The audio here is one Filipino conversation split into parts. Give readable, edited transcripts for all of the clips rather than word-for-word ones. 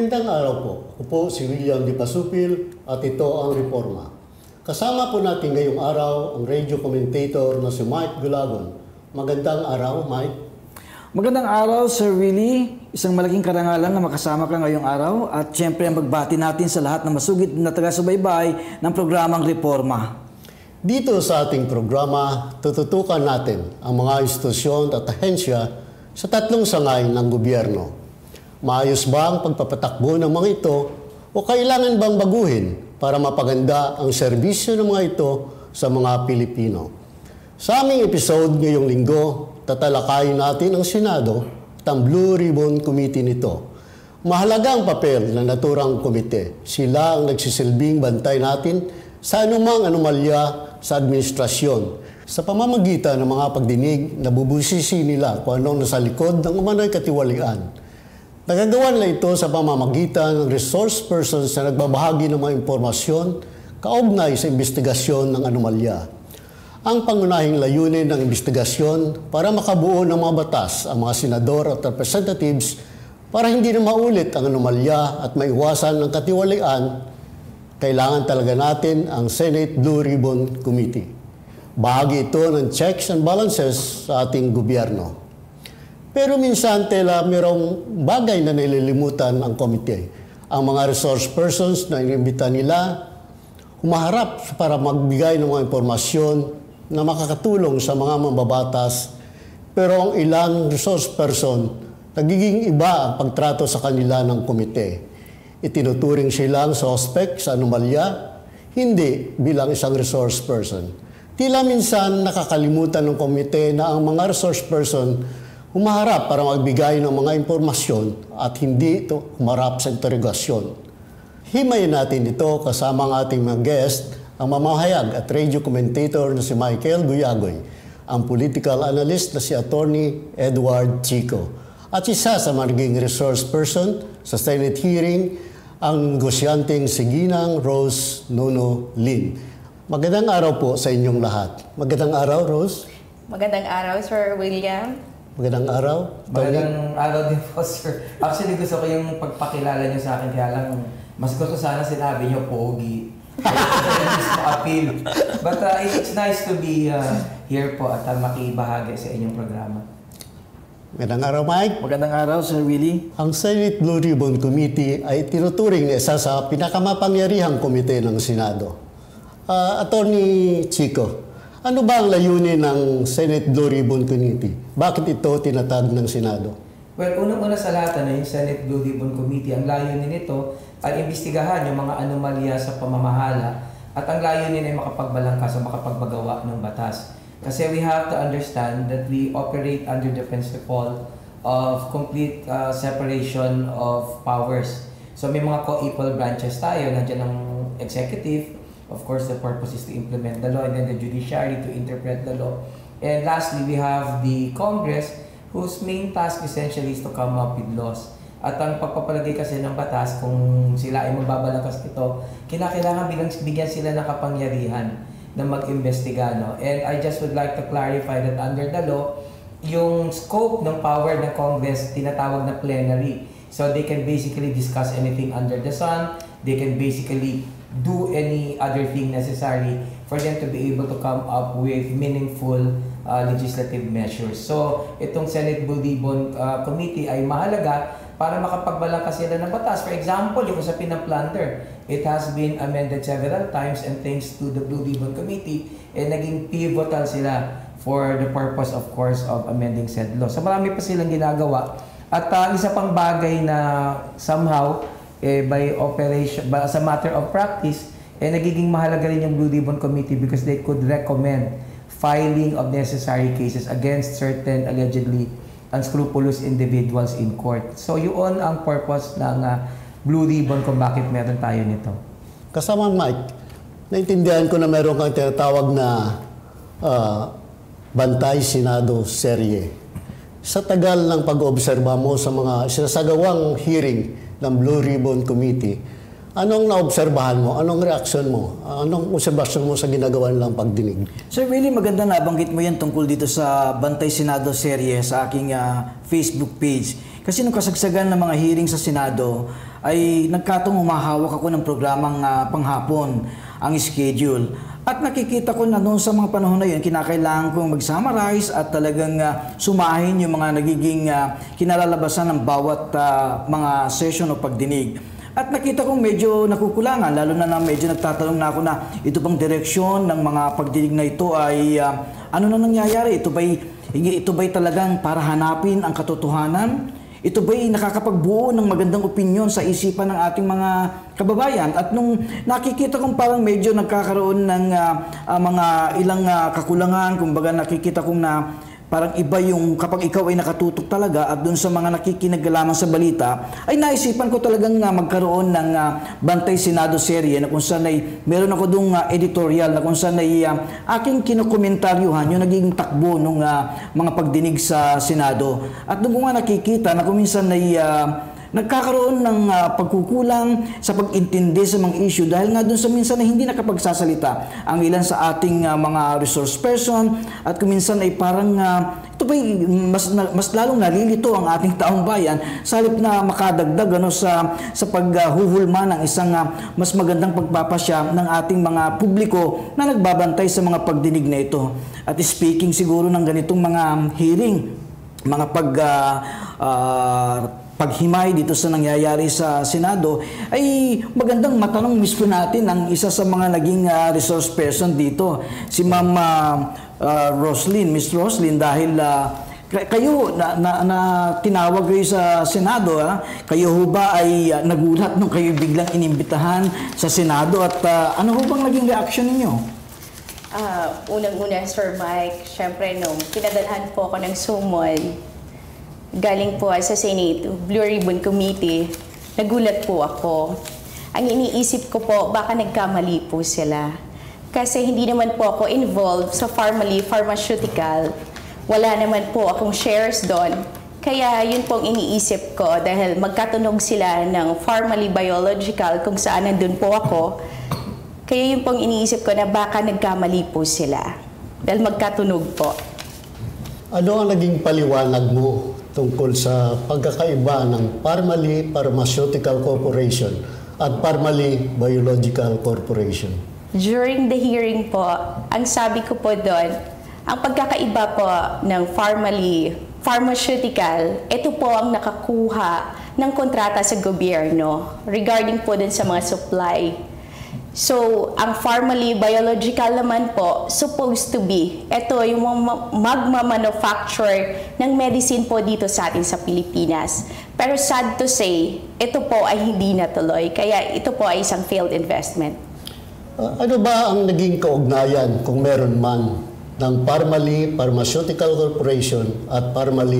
Magandang araw po. Ako po si William Di Pasupil at ito ang Reporma. Kasama po natin ngayong araw ang radio commentator na si Mike Gulagon. Magandang araw, Mike. Magandang araw, Sir Willie. Isang malaking karangalan na makasama ka ngayong araw at siyempre ang magbati natin sa lahat ng masugid na taga-subaybay ng programang Reporma. Dito sa ating programa, tututukan natin ang mga institusyon at ahensya sa tatlong sangay ng gobyerno. Maayos ba ang pagpapatakbo ng mga ito o kailangan bang baguhin para mapaganda ang serbisyo ng mga ito sa mga Pilipino? Sa aming episode ngayong linggo, tatalakayin natin ang Senado at ang Blue Ribbon Committee nito. Mahalaga ang papel ng naturang komite. Sila ang nagsisilbing bantay natin sa anumang anomalya sa administrasyon. Sa pamamagitan ng mga pagdinig, nabubusisi nila kung anong nasa likod ng umano'y katiwalian. Nagagawa nila ito sa pamamagitan ng resource persons na nagbabahagi ng mga impormasyon kaugnay sa investigasyon ng anomalya. Ang pangunahing layunin ng investigasyon para makabuo ng mga batas ang mga senador at representatives para hindi na maulit ang anomalya at maiwasan ang katiwalian, kailangan talaga natin ang Senate Blue Ribbon Committee. Bahagi ito ng checks and balances sa ating gobyerno. Pero minsan tela mayroong bagay na nililimutan ang komite. Ang mga resource persons na inimbita nila humaharap para magbigay ng mga impormasyon na makakatulong sa mga mambabatas. Pero ang ilang resource person, nagiging iba ang pagtrato sa kanila ng komite. Itinuturing silang suspek sa anomalya, hindi bilang isang resource person. Tila minsan nakakalimutan ng komite na ang mga resource person humaharap para magbigay ng mga impormasyon at hindi ito humarap sa interogasyon. Himayin natin ito kasama ang ating mga guest, ang mamahayag at radio commentator na si Michael Guyagoy, ang political analyst na si Attorney Edward Chico, at isa sa magiging resource person sa Senate hearing, ang negosyanteng si Ginang Rose Nono Lin. Magandang araw po sa inyong lahat. Magandang araw, Rose. Magandang araw, Sir William. Magandang araw. Magandang araw din po, sir. Actually, gusto ko yung pagpakilala niyo sa akin, kaya lang mas gusto sana sinabi niyo pogi. Appeal. But it's nice to be here po at makibahagi sa inyong programa. Magandang araw, Mike. Magandang araw, Sir Willie. Ang Senate Blue Ribbon Committee ay tinuturing na isa sa pinakamapangyarihang komite ng Senado. Attorney Chico, ano ba ang layunin ng Senate Blue Ribbon Committee? Bakit ito tinatag ng Senado? Well, unang-una sa lahat, yung Senate Blue Ribbon Committee, ang layunin nito ay imbestigahan yung mga anomalya sa pamamahala at ang layunin ay makapagbalangkas o makapagbagawa ng batas. Kasi we have to understand that we operate under the principle of complete separation of powers. So may mga co-equal branches tayo, nandiyan ang executive. Of course, the purpose is to implement the law, and then the judiciary to interpret the law. And lastly, we have the Congress, whose main task essentially is to come up with laws. At ang pagpapalagay kasi ng batas, kung sila ay magbabalangkas nito, kinakailangan bigyan sila ng kapangyarihan na mag-imbestiga. No? And I just would like to clarify that under the law, yung scope ng power ng Congress tinatawag na plenary. So they can basically discuss anything under the sun. They can basically do any other thing necessary for them to be able to come up with meaningful legislative measures. So, itong Senate Blue Ribbon Committee ay mahalaga para makapagbalangkas sila ng batas. For example, yung usapin ng plunder, it has been amended several times and thanks to the Blue Ribbon Committee, naging pivotal sila for the purpose, of course, of amending said law. So, marami pa silang ginagawa. At isa pang bagay na somehow, by operation, as a matter of practice, nagiging mahalaga rin yung Blue Ribbon Committee because they could recommend filing of necessary cases against certain allegedly unscrupulous individuals in court. So yun ang purpose ng Blue Ribbon kung bakit meron tayo nito. Kasama Mike, naintindihan ko na meron kang tinatawag na bantay Senado serye. Sa tagal ng pag-oobserba mo sa mga sinasagawang hearing ng Blue Ribbon Committee, anong naobserbahan mo? Anong reaksyon mo? Anong obserbasyon mo sa ginagawa nilang pagdinig? Sir Willie, maganda nabanggit mo yan tungkol dito sa Bantay Senado serye sa aking Facebook page. Kasi nung kasagsagan ng mga hearing sa Senado, ay nagkataong humahawak ako ng programang panghapon, ang schedule. At nakikita ko na noon sa mga panahon na yun, kinakailangan kong mag-summarize at talagang sumahin yung mga nagiging kinalalabasan ng bawat mga session o pagdinig. At nakita kong medyo nakukulangan, lalo na medyo nagtatanong na ako na ito bang direksyon ng mga pagdinig na ito ay ano na nangyayari? Ito ba'y talagang para hanapin ang katotohanan? Ito ba'y nakakapagbuo ng magandang opinyon sa isipan ng ating mga kababayan? At nung nakikita kong parang medyo nagkakaroon ng mga ilang kakulangan, kumbaga nakikita kong na parang iba yung kapag ikaw ay nakatutok talaga at dun sa mga nakikinig lamang sa balita, ay naisipan ko talagang magkaroon ng Bantay Senado serye na kung saan ay meron ako dong editorial na kung saan ay aking kinukomentaryuhan yung naging takbo ng mga pagdinig sa Senado. At doon ko nga nakikita na kung minsan ay nagkakaroon ng pagkukulang sa pag-intindi sa mga issue dahil nga doon sa minsan na hindi nakapagsasalita ang ilan sa ating mga resource person at kuminsan ay parang ito ba mas lalong nalilito ang ating taong bayan sa halip na makadagdag sa paghuhulma ng isang mas magandang pagpapasya ng ating mga publiko na nagbabantay sa mga pagdinig na ito. At speaking siguro ng ganitong mga hearing, mga paghimay dito sa nangyayari sa Senado, ay magandang matanong mismo natin ang isa sa mga naging resource person dito, si Ma'am Miss Roslyn, dahil kayo na tinawag kayo sa Senado, kayo ho ba ay nagulat nung kayo biglang inimbitahan sa Senado at ano ho bang naging reaction ninyo? Unang-una, Sir Mike, syempre nung pinadalhan po ako ng summon, galing po sa Senate, Blue Ribbon Committee, nagulat po ako. Ang iniisip ko po, baka nagkamali po sila. Kasi hindi naman po ako involved sa pharmaceutical. Wala naman po akong shares doon. Kaya yun pong iniisip ko dahil magkatunog sila ng biological kung saan nandun po ako. Kaya yun pong iniisip ko na baka nagkamali po sila. Dahil magkatunog po. Ano ang naging paliwanag mo tungkol sa pagkakaiba ng Pharmaceutical Corporation at Biological Corporation? During the hearing po, ang sabi ko po doon, ang pagkakaiba po ng pharmaceutical, ito po ang nakakuha ng kontrata sa gobyerno regarding po dun sa mga supply. So, ang biological naman po, supposed to be, ito yung magmamanufacture ng medicine po dito sa atin sa Pilipinas. Pero sad to say, ito po ay hindi natuloy. Kaya ito po ay isang failed investment. Ano ba ang naging kaugnayan, kung meron man, ng Pharmaceutical Corporation at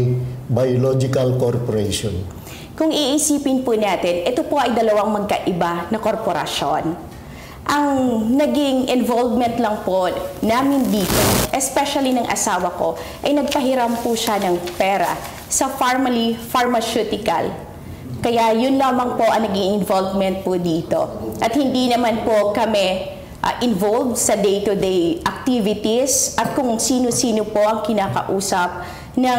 Biological Corporation? Kung iisipin po natin, ito po ay dalawang magkaiba na korporasyon. Ang naging involvement lang po namin dito, especially ng asawa ko, ay nagpahiram po siya ng pera sa pharmaceutical. Kaya yun lamang po ang naging involvement po dito. At hindi naman po kami involved sa day-to-day activities at kung sino-sino po ang kinakausap ng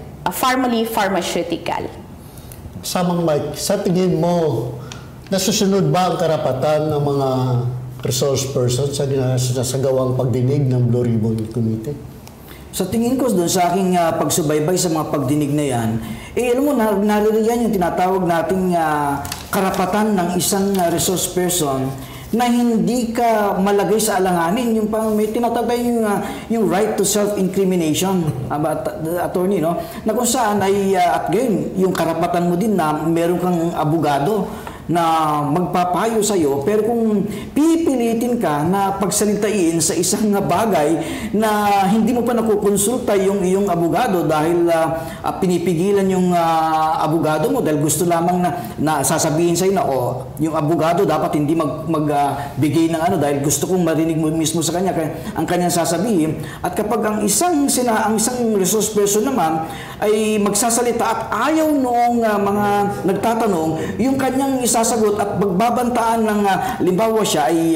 pharmaceutical. Samang Mike, sa tingin mo, nasusunod ba ang karapatan ng mga resource persons sa sinasagawang pagdinig ng Blue Ribbon Committee? Sa tingin ko doon sa aking pagsubaybay sa mga pagdinig na yan, alam mo, naririyan yung tinatawag nating karapatan ng isang resource person na hindi ka malagay sa alanganin. Yung may tinatawag yung right to self-incrimination, attorney, no? Na kung saan ay, at gayon, yung karapatan mo din na meron kang abogado na magpapayo sa iyo, pero kung pipilitin ka na pagsalitain sa isang bagay na hindi mo pa nakukonsulta yung iyong abogado dahil pinipigilan yung abogado mo dahil gusto lamang na sasabihin sa iyo na yung abogado dapat hindi magbigay ng dahil gusto kong marinig mo mismo sa kanya ang kanyang sasabihin. At kapag ang isang resource person naman ay magsasalita at ayaw noong mga nagtatanong, yung kanyang isasagot at magbabantaan ng limbawa siya ay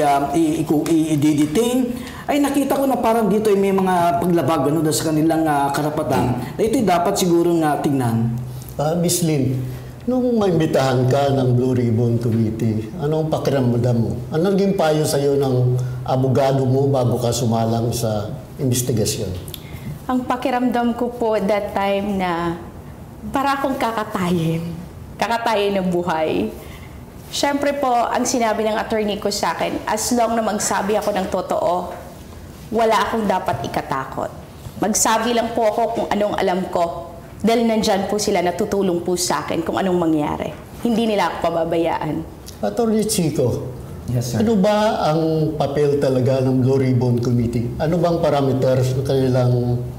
i-detain, ay nakita ko na parang dito ay may mga paglabag sa kanilang karapatan na ito'y dapat siguro tingnan. Miss Lynn, nung maimbitahan ka ng Blue Ribbon Committee, anong pakiramdam mo? Ano naging payo sa iyo ng abogado mo bago ka sumalang sa investigasyon? Ang pakiramdam ko po that time na para akong kakatayin ng buhay. Siyempre po, ang sinabi ng attorney ko sa akin, as long na magsabi ako ng totoo, wala akong dapat ikatakot. Magsabi lang po ako kung anong alam ko. Dahil nandyan po sila, natutulong po sa akin kung anong mangyari. Hindi nila ako pababayaan. Attorney Chico, Yes, sir. ano ba ang papel talaga ng Blue Ribbon Committee? Ano bang parameters ng kanilang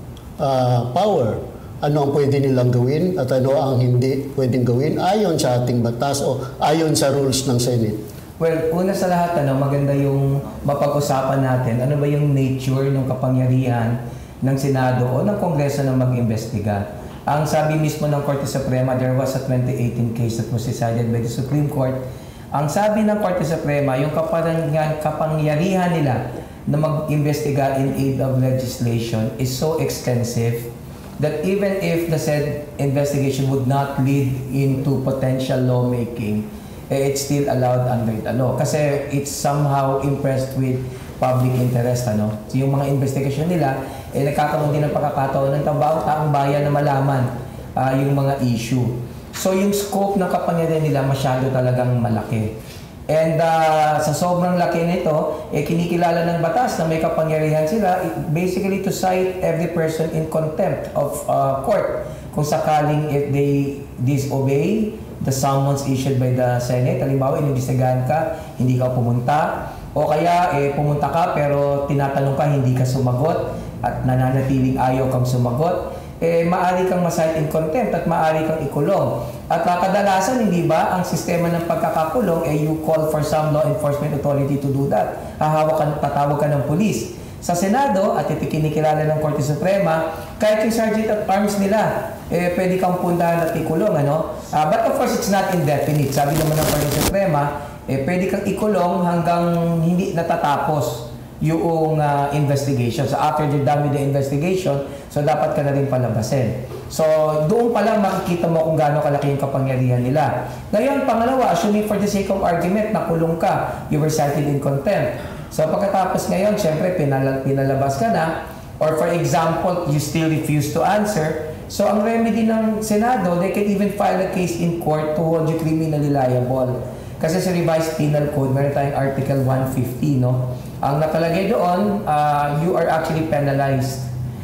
power? Ano ang pwede nilang gawin at ano ang hindi pwedeng gawin ayon sa ating batas o ayon sa rules ng Senate? Well, una sa lahat, maganda yung mapag-usapan natin. Ano ba yung nature ng kapangyarihan ng Senado o ng Kongreso na mag-imbestiga? Ang sabi mismo ng Korte Suprema, there was a 2018 case that was decided by the Supreme Court. Ang sabi ng Korte Suprema, yung kapangyarihan nila na mag-imbestiga in aid of legislation is so extensive that even if the said investigation would not lead into potential lawmaking, it's still allowed under the law. Kasi it's somehow impressed with public interest. So yung mga investigation nila, nagkakaroon din ng pagkakataon ng taong bayan na malaman yung mga issue. So yung scope ng kapangyarihan nila masyado talagang malaki. And sa sobrang laki nito, kinikilala ng batas na may kapangyarihan sila basically to cite every person in contempt of court kung sakaling if they disobey the summons issued by the Senate. Halimbawa, inimbestigahan ka, hindi ka pumunta, o kaya pumunta ka pero tinatanong ka, hindi ka sumagot at nananatiling ayaw kang sumagot, maaari kang ma-cite in contempt at maaari kang ikulong. At kadalasan, hindi ba, ang sistema ng pagkakakulong, you call for some law enforcement authority to do that. Tatawag ka ng pulis. Sa Senado, at ito kinikilala ng Korte Suprema, kahit yung Sergeant at Arms nila, pwede kang puntahan at ikulong. But of course, it's not indefinite. Sabi naman ng Korte Suprema, pwede kang ikulong hanggang hindi natatapos yung investigation. So after you're done with the investigation, so dapat ka na rin palabasin. So doon pa lang makikita mo kung gaano kalaki yung kapangyarihan nila. Ngayon, pangalawa, assuming for the sake of argument na kulong ka, you were cited in contempt. So pagkatapos ngayon, syempre pinalabas ka na, or for example, you still refuse to answer. So ang remedy ng Senado, they can even file a case in court to hold you criminally liable. Kasi sa revised penal code, meron tayong article 150, Ang nakalagay doon, you are actually penalized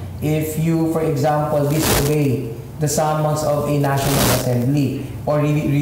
if you, for example, disobey the summons of a National Assembly or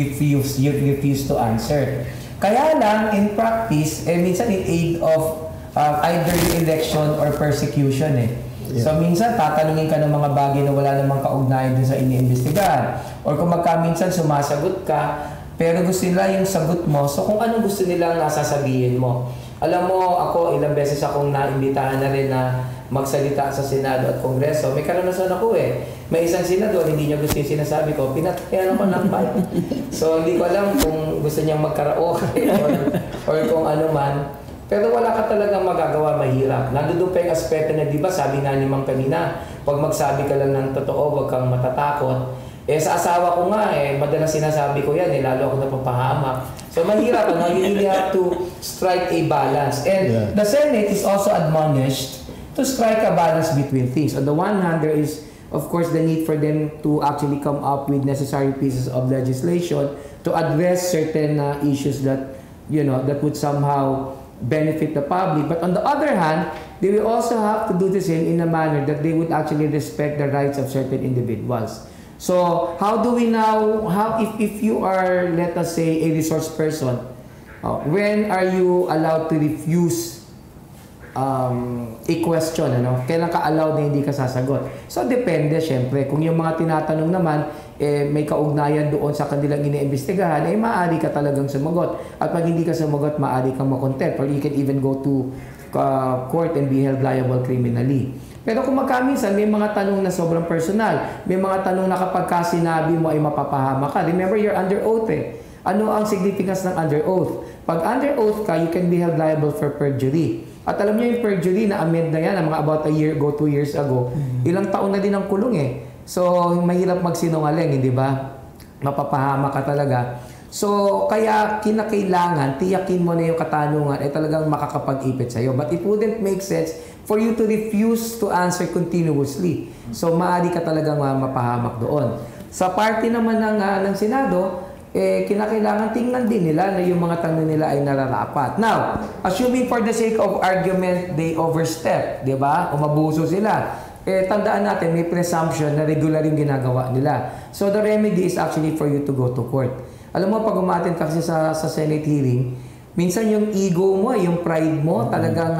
refuse to answer. Kaya lang, in practice, minsan in aid of either election or persecution. Yeah. So minsan, tatanungin ka ng mga bagay na wala namang kaugnayan dun sa iniimbestigahan. Or kung minsan sumasagot ka, pero gusto nila yung sagot mo, so kung anong gusto nila nasasabihin mo. Alam mo, ako, ilang beses akong naimbitahan na rin na magsalita sa Senado at Kongreso. May karanasan ako May isang senador, hindi niya gusto yung sinasabi ko, pinatayan ako ng bayan. So, hindi ko alam kung gusto niyang magkaraoke or kung ano man. Pero wala ka talagang magagawa, mahirap. Nandun pa yung aspeto na, di ba, sabi nga ni Mang kanina, pag magsabi ka lang ng totoo, huwag kang matatakot. Sa asawa ko nga, madalas sinasabi ko yan, lalo ako napapahamak. So mahirap, you really have to strike a balance. And the Senate is also admonished to strike a balance between things. On the one hand, there is, of course, the need for them to actually come up with necessary pieces of legislation to address certain issues that, that would somehow benefit the public. But on the other hand, they will also have to do the same in a manner that they would actually respect the rights of certain individuals. So, how do we now, if you are, let us say, a resource person, when are you allowed to refuse a question? Kailan ka allowed na hindi ka sasagot? So, depende, syempre. Kung yung mga tinatanong naman, may kaugnayan doon sa kanilang iniimbestigahan, maaari ka talagang sumagot. At pag hindi ka sumagot, maaari kang makontempt. Or you can even go to court and be held liable criminally. Pero kung magkaminsan, may mga tanong na sobrang personal. May mga tanong na kapag sinabi mo ay mapapahama ka. Remember, you're under oath Ano ang significance ng under oath? Pag under oath ka, you can be held liable for perjury. At alam niyo yung perjury na amend na yan, mga about a year ago, 2 years ago, ilang taon na din ang kulong So, mahirap magsinungaling, hindi ba? Mapapahama ka talaga. So, kaya kinakailangan, tiyakin mo na yung katanungan ay talagang makakapag-ipit sa'yo. But it wouldn't make sense for you to refuse to answer continuously. So, maaari ka talagang mapahamak doon. Sa party naman ng Senado, kinakailangan tingnan din nila na yung mga tanong nila ay nararapat. Now, assuming for the sake of argument, they overstep, di ba? Umabuso sila. Tandaan natin, may presumption na regular yung ginagawa nila. So, the remedy is actually for you to go to court. Alam mo, pag umattend ka kasi sa Senate hearing, minsan yung ego mo, yung pride mo, talagang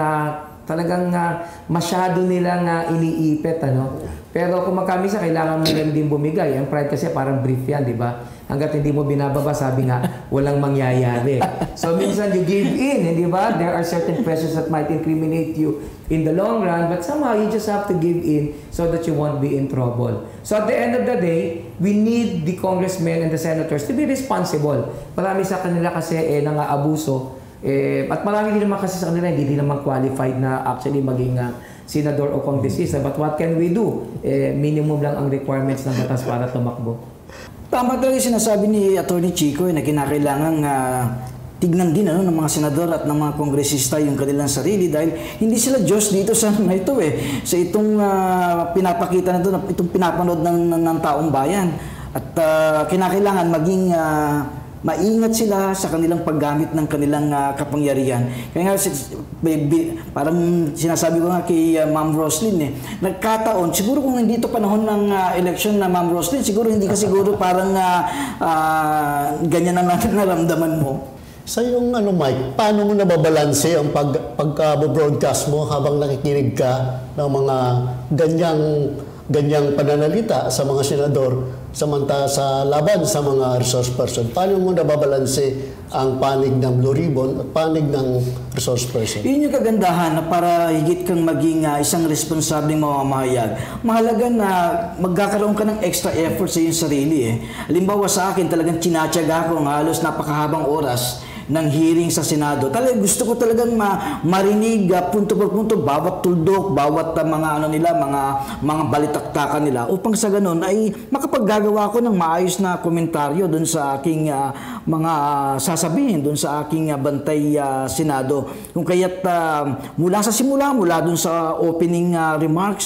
masyado nilang iniipit, ano? Pero kung magkamisa, kailangan mo lang din bumigay. Ang pride kasi parang brief yan, di ba? Hanggat hindi mo binababa, sabi nga, walang mangyayari. So minsan you give in, di ba? There are certain questions that might incriminate you in the long run, but somehow you just have to give in so that you won't be in trouble. So at the end of the day, we need the congressmen and the senators to be responsible. Marami sa kanila kasi nang-aabuso. At marami din naman kasi sa kanila, hindi din naman qualified na actually maging senador o congressista. But what can we do? Minimum lang ang requirements ng batas para tumakbo. Tama talaga yung sinasabi ni Atty. Chico na kinakailangan tignan din ng mga senador at ng mga kongresista yung kanilang sarili dahil hindi sila Diyos dito sa ito sa itong pinapakita na ito, itong pinapanood ng taong bayan. At kinakailangan maging maingat sila sa kanilang paggamit ng kanilang kapangyarihan. Kaya nga, parang sinasabi ko nga kay Ma'am Roslyn, nagkataon, siguro kung hindi ito panahon ng election na Ma'am Roslyn, siguro hindi ka siguro parang ganyan ang naramdaman mo. Sa yung Mike, paano mo nababalanse ang pagka-broadcast mo habang nakikinig ka ng mga ganyang pananalita sa mga senador samanta sa laban sa mga resource person? Paano mo nababalanse ang panig ng Blue Ribbon at panig ng resource person? Yun yung kagandahan na para higit kang maging isang responsableng mamamahayag. Mahalaga na magkakaroon ka ng extra effort sa iyong sarili. Halimbawa sa akin, talagang tinatyaga ko ang halos napakahabang oras ng hearing sa Senado. Talagang gusto ko talagang marinig punto por punto bawat tuldok, bawat mga balitaktakan nila upang sa ganun ay makapaggagawa ko ng maayos na komentaryo doon sa aking mga sasabihin doon sa aking bantay Senado. Kung kaya't mula sa simula, mula doon sa opening remarks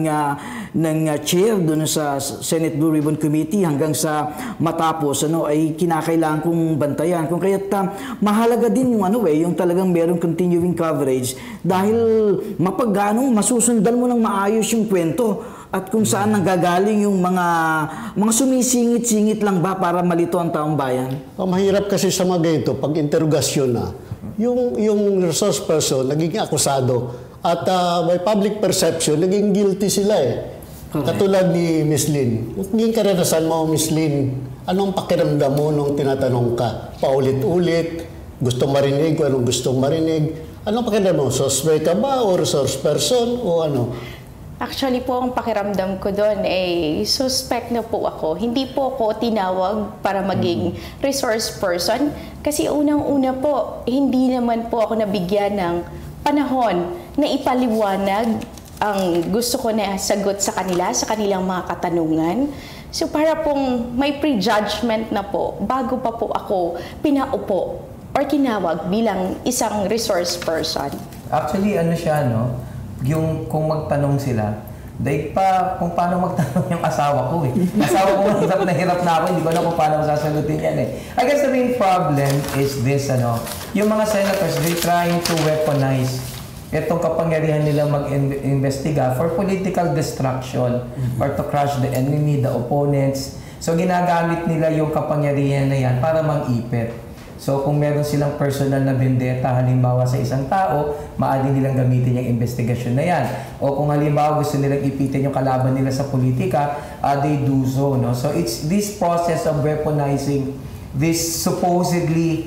ng chair doon sa Senate Blue Ribbon Committee hanggang sa matapos ay kinakailangan kong bantayan. Kung kaya't mahalaga din yung yung talagang merong continuing coverage dahil masusundan mo ng maayos yung kwento at kung saan nanggagaling yung mga sumisingit-singit lang ba para malito ang taong bayan. Mahirap kasi sa mga ganito, pag interrogasyon na, yung resource person naging akusado at by public perception, naging guilty sila Correct. Katulad ni Miss Lynn. Naging karanasan mo, Miss Lynn, anong pakiramdam mo nung tinatanong ka? Paulit-ulit, gustong marinig kung anong gustong marinig. Anong pakiramdam mo? Suspek ka ba o resource person o ano? Actually po, ang pakiramdam ko doon suspect na po ako. Hindi po ako tinawag para maging resource person. Kasi unang-una po, hindi naman po ako nabigyan ng panahon na ipaliwanag ang gusto ko na sagot sa kanila, sa kanilang mga katanungan. So para pong may prejudgment na po, bago pa po ako pinaupo or tinawag bilang isang resource person. Actually, siya, yung kung magtanong sila, dahil pa kung paano magtanong yung asawa ko Asawa ko, hirap na ako, hindi ko alam kung paano sasagutin yan I guess the main problem is this, yung mga senators, they're trying to weaponize itong kapangyarihan nila mag-investiga for political destruction or to crush the enemy, the opponents. So ginagamit nila yung kapangyarihan na yan para mang-ipit. So kung meron silang personal na vendetta halimbawa sa isang tao, maaari nilang gamitin yung investigasyon na yan. O kung halimbawa gusto nilang ipitin yung kalaban nila sa politika, they do so. So it's this process of weaponizing this supposedly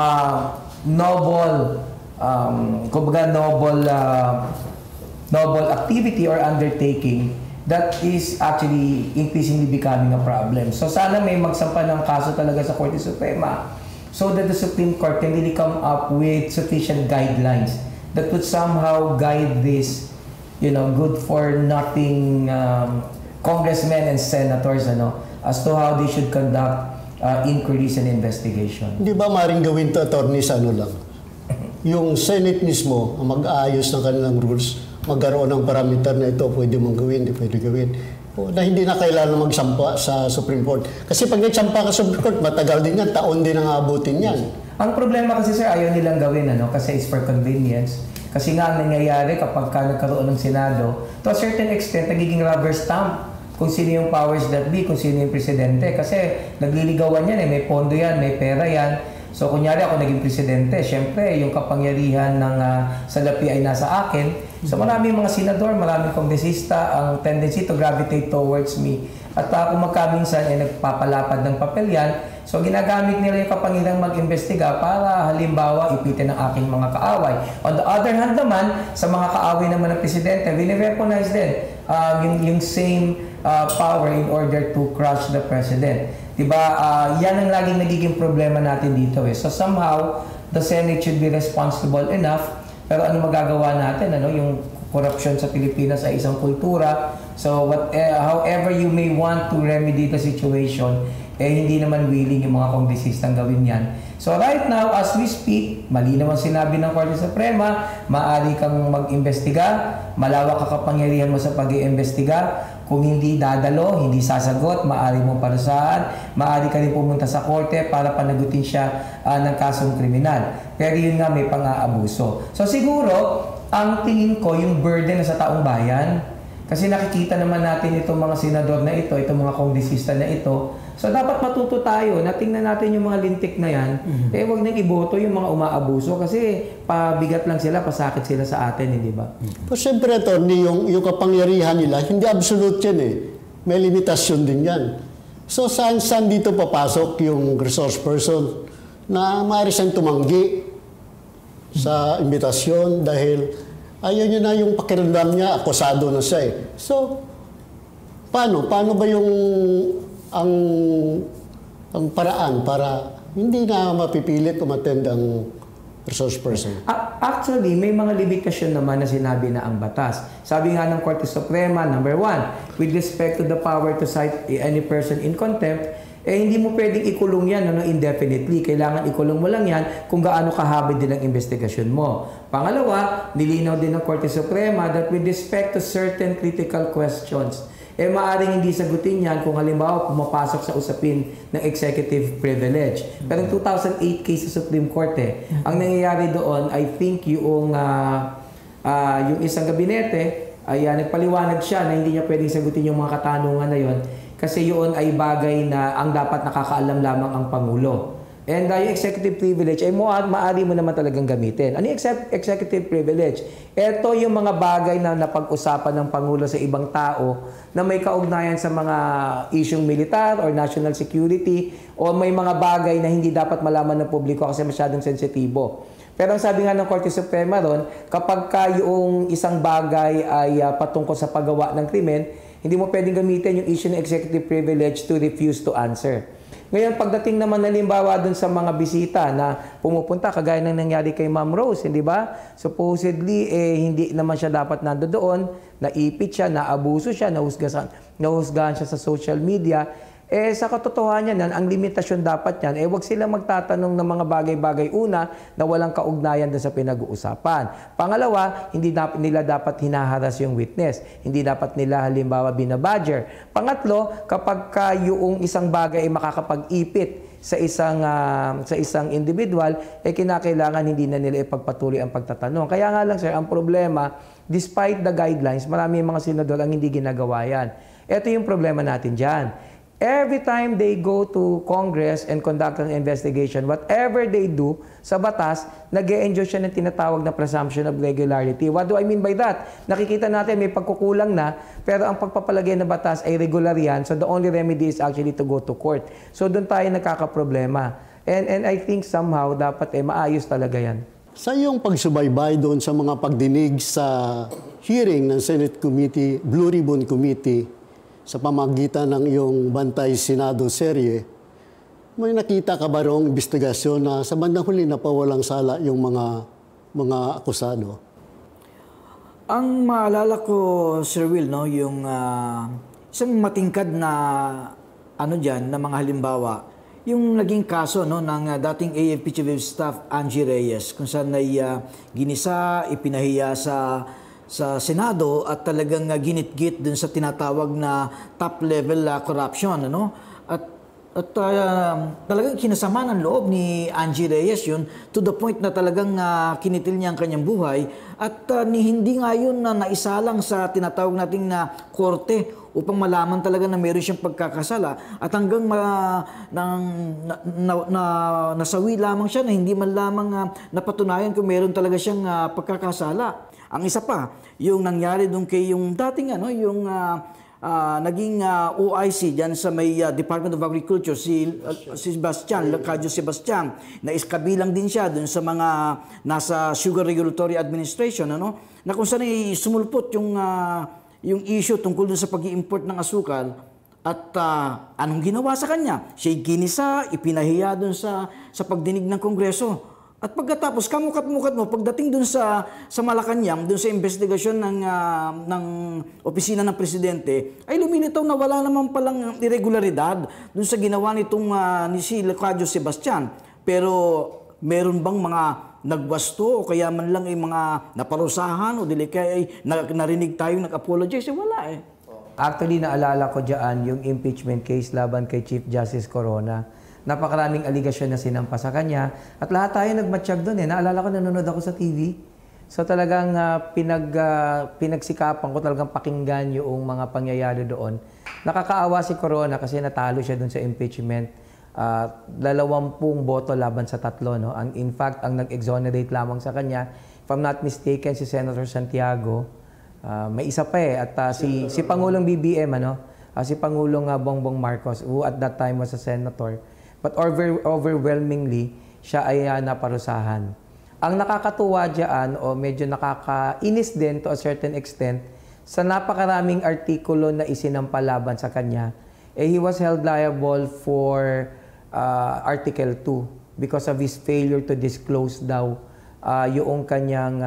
noble activity or undertaking that is actually increasingly becoming a problem. So sana may magsampa ng kaso talaga sa Korte Suprema so that the Supreme Court can really come up with sufficient guidelines that would somehow guide this, good for nothing congressmen and senators as to how they should conduct inquiries and investigation. Hindi ba maring gawin to, attorney, sa ano lang? Yung Senate mismo, ang mag-aayos ng kanilang rules, magkaroon ng parameter na ito, pwede mong gawin, hindi pwede gawin. O, na hindi na kailangan magsampa sa Supreme Court. Kasi pag nagsampa ka sa Supreme Court, matagal din yan, taon din ang abutin yan. Ang problema kasi, sir, ayaw nilang gawin, kasi it's for convenience. Kasi nga ang nangyayari kapag ka nagkaroon ng Senado, to a certain extent, nagiging rubber stamp kung sino yung powers that be, kung sino yung presidente. Kasi nagliligawan yan, may pondo yan, may pera yan. So, kunyari ako naging presidente, syempre, yung kapangyarihan ng salapi ay nasa akin. So, maraming mga senador, maraming kongresista ang tendency to gravitate towards me. At kung magkaminsan ay nagpapalapad ng papel yan, so ginagamit nila yung kapangyarihan mag-imbestiga para halimbawa ipitin ng aking mga kaaway. On the other hand naman, sa mga kaaway naman ng presidente, wini-recognize din yung same power in order to crush the president. Diba? Yan ang laging nagiging problema natin dito. So somehow, the Senate should be responsible enough. Pero ano magagawa natin? Yung corruption sa Pilipinas ay isang kultura. So however you may want to remedy the situation, hindi naman willing yung mga kongresistang gawin yan. So right now, as we speak, mali naman sinabi ng Korte Suprema, maaari kang mag-imbestiga, malawak ka kapangyarihan mo sa pag-iimbestiga. Kung hindi dadalo, hindi sasagot, maaari mong parusahan, maaari ka rin pumunta sa korte para panagutin siya ng kasong kriminal. Pero yun nga, may pang-aabuso. So siguro, ang tingin ko, yung burden na sa taong bayan, kasi nakikita naman natin itong mga senador na ito, itong mga kongresista na ito. So dapat matuto tayo na tingnan natin yung mga lintik na yan. Huwag nang iboto yung mga umaabuso kasi pabigat lang sila, pasakit sila sa atin, hindi ba? Pero siyempre, attorney, yung kapangyarihan nila, hindi absolute yan eh. May limitasyon din yan. So saan dito papasok yung resource person na maaari siyang tumanggi sa imbitasyon dahil ayaw niya na yung pakiramdam niya, akusado na siya eh. So, paano ba yung ang paraan para hindi na mapipilit umattend ang resource person? Actually, may mga limitasyon naman na sinabi na ang batas. Sabi nga ng Korte Suprema, number 1, with respect to the power to cite any person in contempt, hindi mo pwedeng ikulong yan indefinitely. Kailangan ikulong mo lang yan kung gaano kahabid din ang investigasyon mo. Pangalawa, nilinaw din ng Korte Suprema that with respect to certain critical questions, maaring hindi sagutin yan kung halimbawa pumapasok sa usapin ng executive privilege. Pero 2008 case sa Supreme Court, ang nangyayari doon, I think yung isang gabinete, ay nagpaliwanag siya na hindi niya pwedeng sagutin yung mga katanungan na yon kasi yun ay bagay na ang dapat nakakaalam lamang ang Pangulo. And yung executive privilege ay maaari mo naman talagang gamitin. Ano yung executive privilege? Ito yung mga bagay na napag-usapan ng Pangulo sa ibang tao na may kaugnayan sa mga isyung militar or national security o may mga bagay na hindi dapat malaman ng publiko kasi masyadong sensitibo. Pero ang sabi nga ng Korte Suprema ron, kapag yung isang bagay ay patungkol sa paggawa ng krimen, hindi mo pwedeng gamitin yung issue ng executive privilege to refuse to answer. Ngayon, pagdating naman halimbawa dun sa mga bisita na pumupunta, kagaya ng nangyari kay Ma'am Rose, hindi ba? Supposedly, hindi naman siya dapat nandoon, naipit siya, naabuso siya, nahusgahan siya sa social media. Sa katotohanan yan, ang limitasyon dapat yan, wag silang magtatanong ng mga bagay-bagay una na walang kaugnayan doon sa pinag-uusapan. Pangalawa, hindi nila dapat hinaharas yung witness. Hindi dapat nila halimbawa binabadger. Pangatlo, kapag yung isang bagay ay makakapag-ipit sa isang individual, kinakailangan hindi na nila ipagpatuloy ang pagtatanong. Kaya nga lang sir, ang problema, despite the guidelines, marami mga senador ang hindi ginagawa yan. Ito yung problema natin dyan. Every time they go to Congress and conduct an investigation, whatever they do sa batas, nag-e-enjoy siya ng tinatawag na presumption of regularity. What do I mean by that? Nakikita natin may pagkukulang na, pero ang pagpapalagay ng batas ay regular yan. So the only remedy is actually to go to court. So doon tayo nagkakaproblema. And I think somehow dapat maayos talaga yan. Sa iyong pagsubaybay doon sa mga pagdinig sa hearing ng Senate Committee, Blue Ribbon Committee, sa pamagitan ng iyong Bantay Senado serye, may nakita ka ba rong investigasyon na sa bandang huli na pawalang sala yung mga akusado? Ang maalala ko, Sir Will, yung isang matingkad na ano diyan na mga halimbawa, yung naging kaso no ng dating AFP Chief of Staff Angie Reyes kung saan ay ginisa, ipinahiya sa Senado at talagang ginitgit dun sa tinatawag na top level corruption ano. At talagang kinasama ng loob ni Angie Reyes yun to the point na talagang kinitil niya ang kanyang buhay at hindi nga yun na naisalang sa tinatawag nating na korte upang malaman talaga na meron siyang pagkakasala at hanggang nasawi lamang siya na hindi man lamang napatunayan kung meron talaga siyang pagkakasala. Ang isa pa, yung nangyari doon kay yung dating yung naging OIC dyan sa may Department of Agriculture, si Sebastian, Lecadio Sebastian, na iskabilang din siya dun sa mga nasa Sugar Regulatory Administration, na kung saan ay sumulpot yung issue tungkol dun sa pag-i-import ng asukal at anong ginawa sa kanya? Siya'y ginisa, ipinahiya dun sa pagdinig ng Kongreso. At pagkatapos, kamukat-mukat mo, pagdating dun sa Malacanang, dun sa investigasyon ng opisina ng presidente, ay lumilitaw na wala naman palang irregularidad dun sa ginawa nitong ni si Lecadio Sebastian. Pero meron bang mga nagwasto o kaya man lang ay mga naparusahan o dili kaya ay narinig tayong nag-apologize? Wala eh. Actually, naalala ko dyan yung impeachment case laban kay Chief Justice Corona. Napakaraming aligasyon na sinampa sa kanya. At lahat tayo nagmatsyag doon eh. Naalala ko, nanonood ako sa TV. So talagang pinagsikapan ko talagang pakinggan yung mga pangyayari doon. Nakakaawa si Corona kasi natalo siya doon sa impeachment. 20 boto laban sa 3. No? In fact, ang nag-exonerate lamang sa kanya, if I'm not mistaken, si Senator Santiago. May isa pa eh. At si Pangulong BBM, si Pangulong Bongbong Marcos, who at that time was a senator. But overwhelmingly, siya ay naparusahan. Ang nakakatuwa dyan, o medyo nakakainis din to a certain extent, sa napakaraming artikulo na isinampalaban sa kanya, he was held liable for Article 2 because of his failure to disclose daw yung kanyang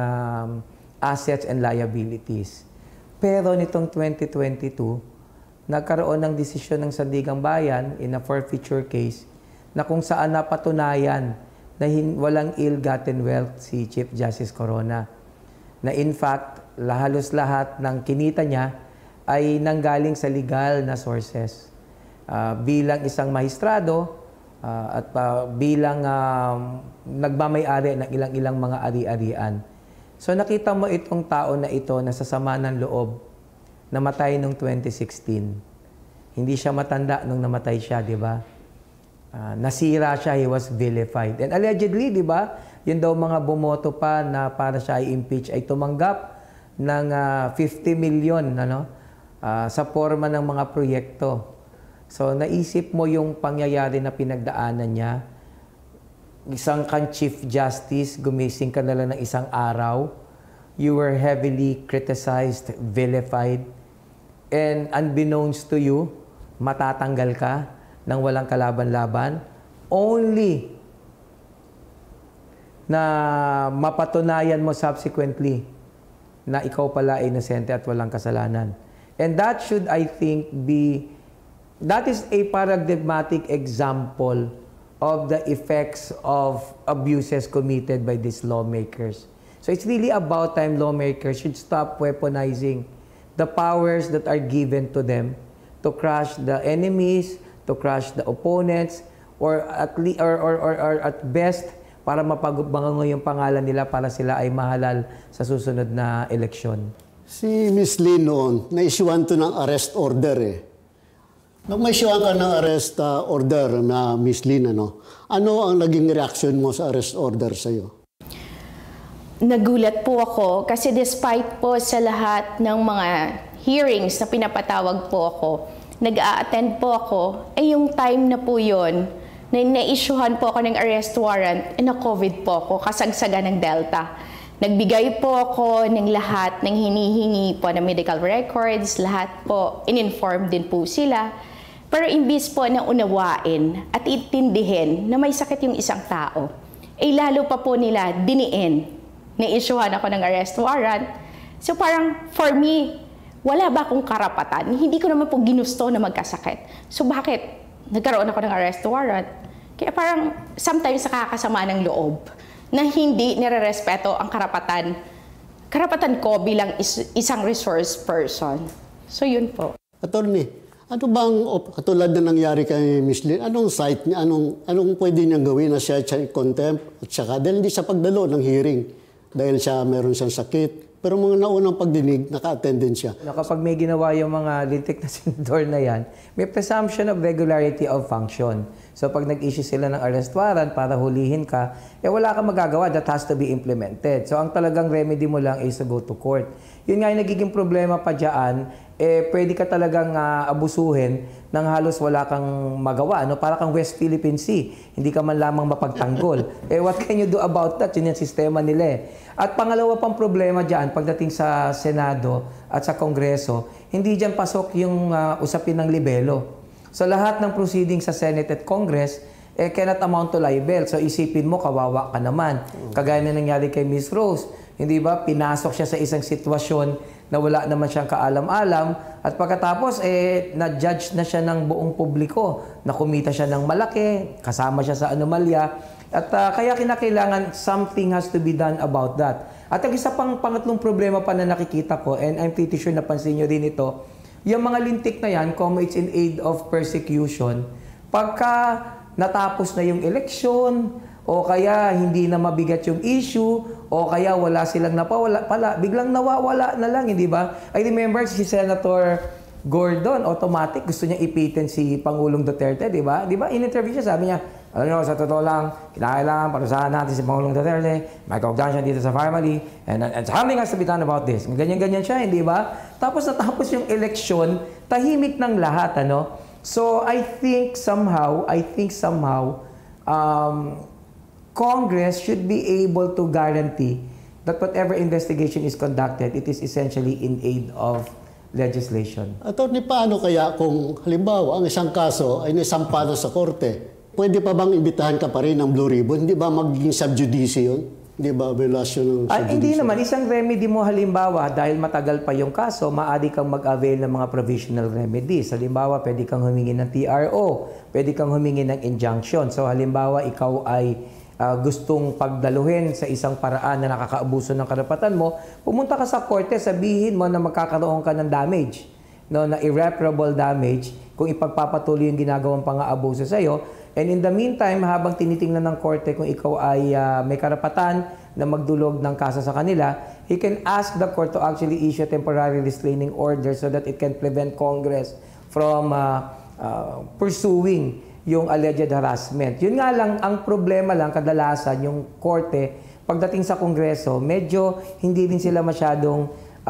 assets and liabilities. Pero nitong 2022, nagkaroon ng desisyon ng Sandigang Bayan in a forfeiture case na kung saan napatunayan na walang ill-gotten wealth si Chief Justice Corona. Na in fact, halos lahat ng kinita niya ay nanggaling sa legal na sources. Bilang isang mahistrado at bilang nagmamay-ari ng ilang-ilang mga ari-arian. So nakita mo itong tao na ito na sasama ng loob, namatay noong 2016. Hindi siya matanda nung namatay siya, di ba? Nasira siya, he was vilified. And allegedly, di ba, yun daw mga bumoto pa na para siya i-impeach ay tumanggap ng 50 million sa forma ng mga proyekto. So naisip mo yung pangyayari na pinagdaanan niya. Isang kang Chief Justice, gumising ka na lang ng isang araw. You were heavily criticized, vilified, and unbeknownst to you, matatanggal ka nang walang kalaban-laban, only na mapatunayan mo subsequently na ikaw pala ay inosente at walang kasalanan. And that should, I think, that is a paradigmatic example of the effects of abuses committed by these lawmakers. So it's really about time lawmakers should stop weaponizing the powers that are given to them to crush the enemies, to crush the opponents, or at best para mapagbango yung pangalan nila para sila ay mahalal sa susunod na eleksyon. Si Miss Lynn noon, na-issuean to ng arrest order eh. Nung ma-issuean ka ng arrest order na Miss Lynn, ano ang naging reaction mo sa arrest order sa'yo? Nagulat po ako kasi despite po sa lahat ng mga hearings na pinapatawag po ako, nag-a-attend po ako, yung time na po yun, na na-issuehan po ako ng arrest warrant, na-COVID po ako, kasagsaga ng Delta. Nagbigay po ako ng lahat ng hinihingi po na medical records, lahat po, in-inform din po sila. Pero imbis po na unawain at itindihin na may sakit yung isang tao, lalo pa po nila diniin. Na-issuehan ako ng arrest warrant. So parang, for me, wala ba akong karapatan? Hindi ko naman po ginusto na magkasakit. So bakit nagkaroon ako ng arrest warrant. Kaya parang sometimes nakakasama ng loob na hindi nire-respeto ang karapatan ko bilang isang resource person. So yun po. Attorney, ano bang katulad na nangyari kay Ms. Lynn, anong site niya, anong pwede niyang gawin na siya contempt at saka dahil hindi siya pagdalo ng hearing dahil meron siyang sakit. Pero mga naunang pagdinig, naka-attend din siya. Kapag may ginawa yung mga lintik na senador na yan, may presumption of regularity of function. So pag nag-issue sila ng arrest warrant para hulihin ka, wala kang magagawa. That has to be implemented. So ang talagang remedy mo lang is to go to court. Yun nga yung nagiging problema pa dyan, pwede ka talagang abusuhin nang halos wala kang magawa. No? Para kang West Philippine Sea. Hindi ka man lamang mapagtanggol. What can you do about that? Yun yung sistema nila. At pangalawa pang problema dyan, pagdating sa Senado at sa Kongreso, hindi dyan pasok yung usapin ng libelo. So lahat ng proceedings sa Senate at Congress, cannot amount to libel. So isipin mo, kawawa ka naman. Kagaya na nangyari kay Ms. Rose. Hindi ba? Pinasok siya sa isang sitwasyon na wala naman siyang kaalam-alam. At pagkatapos, na-judge na siya ng buong publiko. Na kumita siya ng malaki, kasama siya sa anomalya. At kaya kinakailangan something has to be done about that. At ang isa pang pangatlong problema pa na nakikita ko, and I'm pretty sure napansin nyo rin ito, yung mga lintik na yan, it's in aid of persecution, pagka natapos na yung eleksyon, o kaya hindi na mabigat yung issue, o kaya wala silang napawala pala, biglang nawawala na lang, hindi ba? I remember si Senator Gordon, automatic, gusto niya ipitin si Pangulong Duterte, di ba? Di ba? In-interview siya, sabi niya, alam niyo, sa totoo lang, kinakailangan parusahan natin si Pangulong Duterte, may kaugnayan siya dito sa family, and something has to be done about this. Ganyan-ganyan siya, hindi ba? Tapos natapos yung eleksyon, tahimik ng lahat, ano? So, I think somehow, Congress should be able to guarantee that whatever investigation is conducted, it is essentially in aid of legislation. Attorney, paano kaya kung halimbawa ang isang kaso ay naisampa na sa korte? Pwede pa bang imbitahan ka pa rin ng Blue Ribbon? Hindi ba magiging sub judice yun? Hindi ba violation ng sub judice? Hindi naman. Isang remedy mo halimbawa, dahil matagal pa yung kaso, maaari kang mag-avail ng mga provisional remedies. Halimbawa, pwede kang humingi ng TRO, pwede kang humingi ng injunction. So halimbawa, ikaw ay gustong pagdaluhin sa isang paraan na nakakaabuso ng karapatan mo, pumunta ka sa korte, sabihin mo na magkakaroon ka ng damage, no, na irreparable damage kung ipagpapatuloy yung ginagawang pang-aabuso sa iyo. And in the meantime, habang tinitingnan ng korte kung ikaw ay may karapatan na magdulog ng kaso sa kanila, he can ask the court to actually issue a temporary restraining order so that it can prevent Congress from pursuing yung alleged harassment. Yun nga lang, ang problema lang, kadalasan, yung korte, pagdating sa Kongreso, medyo hindi din sila masyadong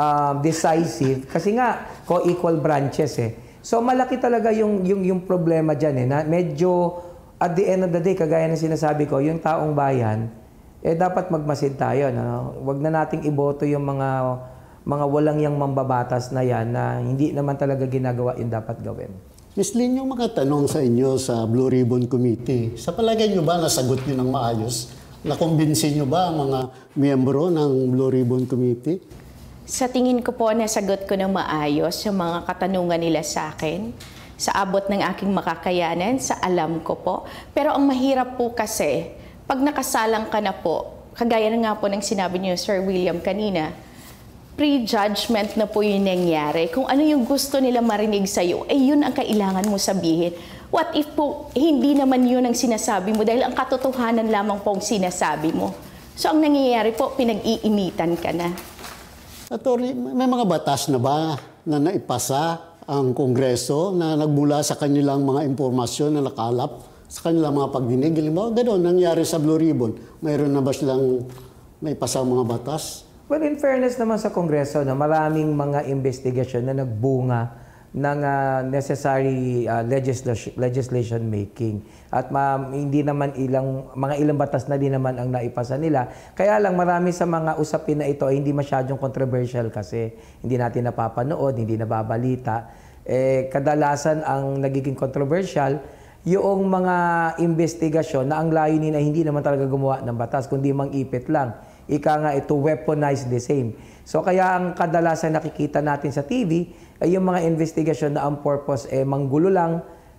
decisive kasi nga, co-equal branches eh. So malaki talaga yung problema dyan eh, na medyo at the end of the day, kagaya ng sinasabi ko, yung taong bayan, dapat magmasid tayo. No? Huwag na nating iboto yung mga walang yang mambabatas na yan na hindi naman talaga ginagawa yung dapat gawin. Ms. Lynn, yung mga tanong sa inyo sa Blue Ribbon Committee, sa palagay nyo ba nasagot nyo ng maayos? Nakumbinsin nyo ba ang mga miyembro ng Blue Ribbon Committee? Sa tingin ko po, nasagot ko ng maayos yung mga katanungan nila sa akin. Sa abot ng aking makakayanan, sa alam ko po. Pero ang mahirap po kasi, pag nakasalang ka na po, kagaya na nga po ng sinabi niyo, Sir William, kanina, pre-judgment na po yung nangyari. Kung ano yung gusto nila marinig sa'yo, yun ang kailangan mo sabihin. What if po, hindi naman yun ang sinasabi mo dahil ang katotohanan lamang po ang sinasabi mo. So ang nangyayari po, pinag-iinitan ka na. Attorney, may mga batas na ba na naipasa ang Kongreso na nagmula sa kanilang mga impormasyon na nakalap sa kanilang mga pagdinig? Halimbawa, gano'n nangyari sa Blue Ribbon. Mayroon na ba silang naipasa mga batas? Well, in fairness naman sa Kongreso, maraming mga investigasyon na nagbunga ng necessary legislation making. At hindi naman mga ilang batas na din naman ang naipasa nila. Kaya lang marami sa mga usapin na ito ay hindi masyadong controversial kasi hindi natin napapanood, hindi nababalita. Kadalasan ang nagiging controversial yung mga investigasyon na ang layunin ay hindi naman talaga gumawa ng batas, kundi mang-ipit lang. Ika nga, to weaponize the same. So kaya ang kadalasan nakikita natin sa TV ay yung mga investigasyon na ang purpose manggulo lang,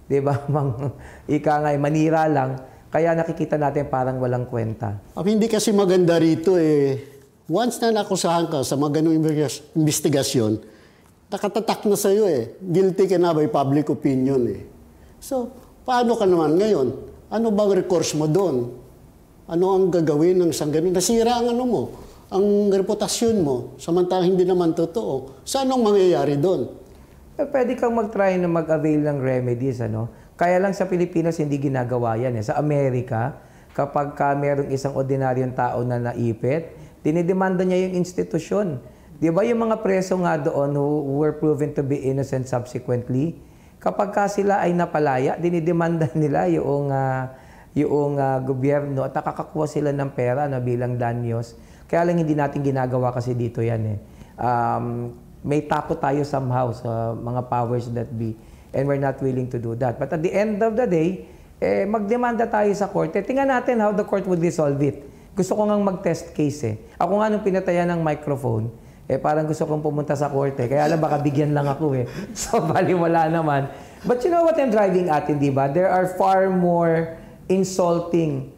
'Di ba? Ika nga, manira lang. Kaya nakikita natin parang walang kwenta. Ang hindi kasi maganda rito once na nakusahan ka sa mga ganung investigasyon, nakatatak na sa'yo Guilty ka na by public opinion So, paano ka naman ngayon? Ano bang recourse mo doon? Ano ang gagawin ng isang ganun? Nasira ang ano mo, ang reputasyon mo, samantalang hindi naman totoo. Sa anong mangyayari doon? Pwede kang mag-try na mag-avail ng remedies, Kaya lang sa Pilipinas, hindi ginagawa yan. Sa Amerika, kapag merong isang ordinaryong tao na naipit, dinidemanda niya yung institusyon. Di ba yung mga preso nga doon who were proven to be innocent subsequently, kapag sila ay napalaya, dinidemanda nila yung gobyerno at nakakakuha sila ng pera bilang danyos. Kaya lang hindi natin ginagawa kasi dito yan may takot tayo somehow sa mga powers that be. And we're not willing to do that. But at the end of the day, magdemanda tayo sa korte. Tingnan natin how the court would resolve it. Gusto ko ngang mag-test case Ako nga nung pinatayan ng microphone, parang gusto kong pumunta sa korte. Kaya alam, baka bigyan lang ako So, bali wala naman. But you know what I'm driving at, di ba? There are far more insulting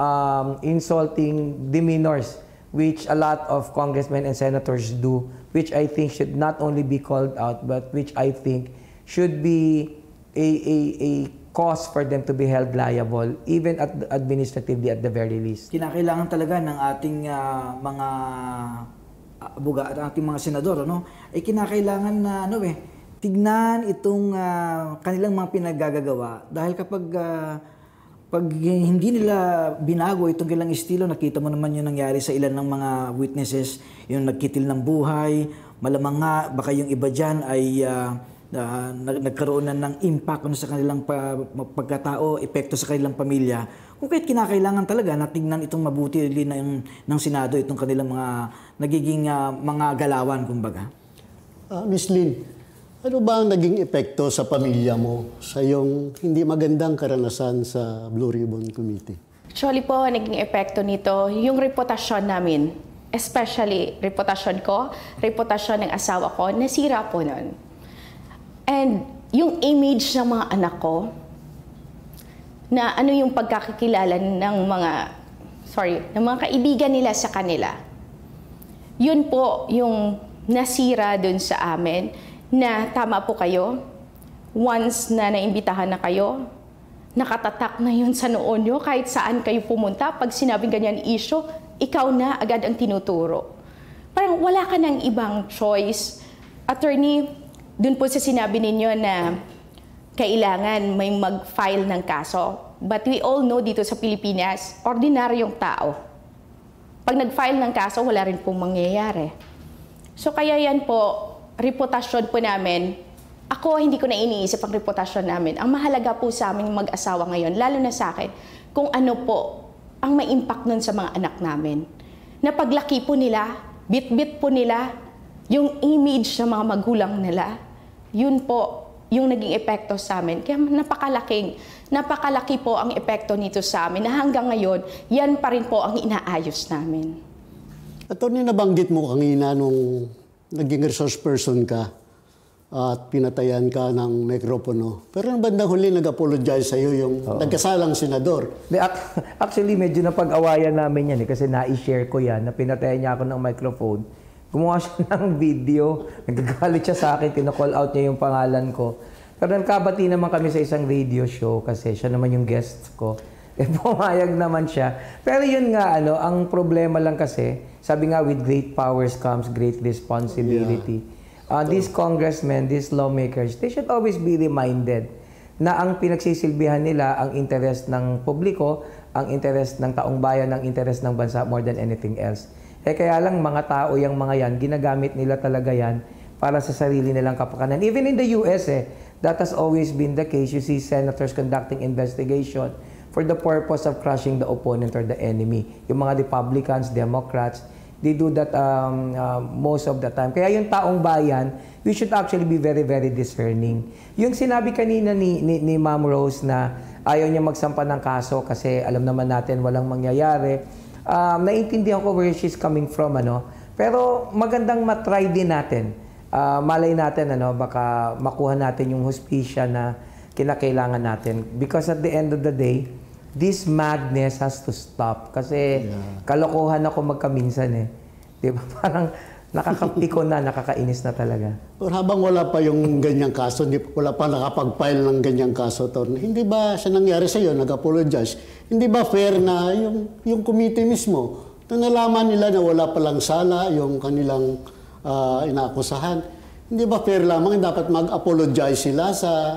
demeanors which a lot of congressmen and senators do, which I think should not only be called out, but which I think should be a cause for them to be held liable, even administratively at the very least. Kinakailangan talaga ng ating mga at ating mga senador, ay kinakailangan na tignan itong kanilang mga pinaggagawa. Dahil kapag pag hindi nila binago itong kanilang estilo, nakita mo naman yung nangyari sa ilan ng mga witnesses, yung nagkitil ng buhay, malamang nga baka yung iba dyan ay nagkaroon na ng impact sa kanilang pagkatao, epekto sa kanilang pamilya. Kung kaya't kinakailangan talaga na tingnan itong mabuti ng Senado, itong kanilang mga nagiging mga galawan, kumbaga. Miss Lynn, ano ba ang naging epekto sa pamilya mo sa iyong hindi magandang karanasan sa Blue Ribbon Committee? Actually po, naging epekto nito yung reputasyon namin. Especially reputasyon ko, reputasyon ng asawa ko, nasira po nun. And yung image ng mga anak ko, na ano yung pagkakakilala ng mga kaibigan nila sa kanila. Yun po yung nasira dun sa amin, na tama po kayo, once na naimbitahan na kayo, nakatatak na yun sa noon nyo, kahit saan kayo pumunta, pag sinabing ganyan issue, ikaw na agad ang tinuturo. Parang wala ka ng ibang choice. Attorney, dun po sa sinabi ninyo na kailangan may mag-file ng kaso. But we all know dito sa Pilipinas, ordinaryong tao. Pag nag-file ng kaso, wala rin pong mangyayari. So kaya yan po, reputasyon po namin, ako hindi ko na iniisip ang reputasyon namin. Ang mahalaga po sa aming mag-asawa ngayon, lalo na sa akin, kung ano po ang may impact nun sa mga anak namin. Na paglaki po nila, bit-bit po nila, yung image ng mga magulang nila, yun po yung naging epekto sa amin. Kaya napakalaki po ang epekto nito sa amin na hanggang ngayon, yan pa rin po ang inaayos namin. Attorney, nabanggit mo kanina nung naging resource person ka at pinatayan ka ng mikropono. Pero ang bandang huli, nag-apologize sa'yo yung nagkasalang senador. Actually, medyo napag-awayan namin yan kasi na-share ko yan, na pinatayan niya ako ng microphone. Gumawa siya ng video, nagagalit siya sa akin, tina-call out niya yung pangalan ko. Pero nagkabati naman kami sa isang radio show kasi siya naman yung guest ko. Pumayag naman siya. Pero yun nga, ang problema lang kasi, sabi nga, with great powers comes great responsibility. Yeah. These congressmen, these lawmakers, they should always be reminded na ang pinagsisilbihan nila ang interest ng publiko, ang interest ng taong bayan, ang interest ng bansa more than anything else. Kaya lang mga tao yung mga yan, ginagamit nila talaga yan para sa sarili nilang kapakanan. Even in the US, that has always been the case. You see senators conducting investigation for the purpose of crushing the opponent or the enemy. Yung mga Republicans, Democrats, they do that most of the time. Kaya yung taong bayan, we should actually be very, very discerning. Yung sinabi kanina ni Ma'am Rose na ayaw niya magsampa ng kaso kasi alam naman natin walang mangyayari. Naiintindihan ko where she's coming from, pero magandang matry din natin. Malay natin, baka makuha natin yung hustisya na kinakailangan natin. Because at the end of the day, this madness has to stop. Kasi kalokohan ako magkaminsan eh. Di ba? Parang nakakapiko na, nakakainis na talaga. Pero habang wala pa yung ganyang kaso, wala pa nakapag-file ng ganyang kaso, Atty., hindi ba siya nangyari sa iyo, nag-apologize? Hindi ba fair na yung committee mismo, na nalaman nila na wala palang sala yung kanilang inaakusahan, hindi ba fair lamang dapat mag-apologize sila